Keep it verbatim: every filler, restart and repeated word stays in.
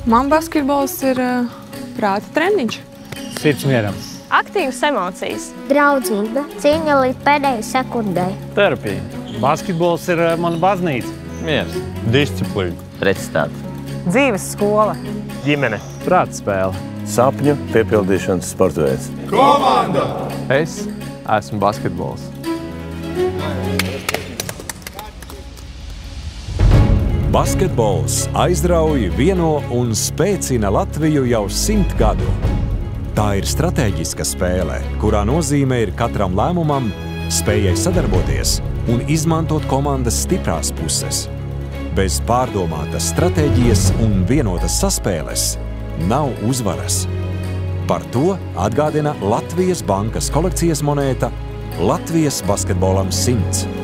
Man basketbols ir uh, prāta treniņš. Sirds mieram. Aktīvas emocijas. Draudzība. Cīņa līdz pēdējai sekundei. Terapija. Basketbols ir uh, mana baznīca. Miers. Disciplīna. Precizitāte. Dzīves skola. Ģimene. Prāta spēle. Sapņu piepildīšanas sporta veids. Komanda! Es esmu basketbols. Basketbols aizrauj, vieno un spēcina Latviju jau simt gadu. Tā ir stratēģiska spēle, kurā nozīme ir katram lēmumam, spējai sadarboties un izmantot komandas stiprās puses. Bez pārdomātas stratēģijas un vienotas saspēles nav uzvaras. Par to atgādina Latvijas bankas kolekcijas monēta Latvijas basketbolam simts.